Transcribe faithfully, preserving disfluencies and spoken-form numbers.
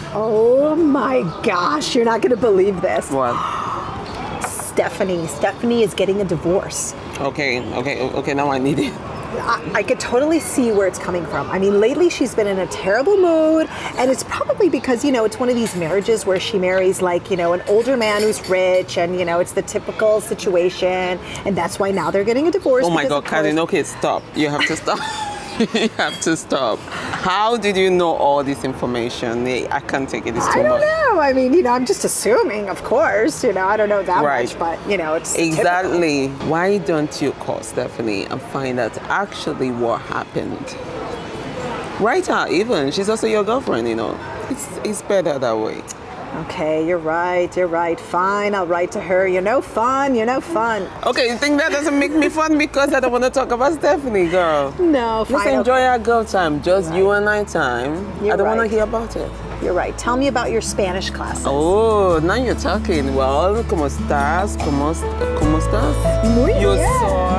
Oh my gosh, you're not going to believe this. What? Stephanie. Stephanie is getting a divorce. Okay, okay, okay, now I need it. I, I could totally see where it's coming from. I mean, lately she's been in a terrible mood, and it's probably because, you know, it's one of these marriages where she marries, like, you know, an older man who's rich, and, you know, it's the typical situation, and that's why now they're getting a divorce. Oh my God, Karen, okay, stop. You have to stop. You have to stop. How did you know all this information? I can't take it. It's too much. I don't know. I mean, you know, I'm just assuming, of course. You know, I don't know that right. much, but, you know, it's exactly. typical. Why don't you call Stephanie and find out actually what happened? Write her even. She's also your girlfriend, you know. It's, it's better that way. Okay, you're right, you're right. Fine, I'll write to her. You're no fun, you're no fun. Okay, you think that doesn't make me fun because I don't want to talk about Stephanie, girl? No, fine. Let's enjoy our girl time, just right. you and I time. You're I don't right. want to hear about it. You're right. Tell me about your Spanish classes. Oh, now you're talking. Well, ¿cómo estás? ¿Cómo, cómo estás? Muy You're bien. so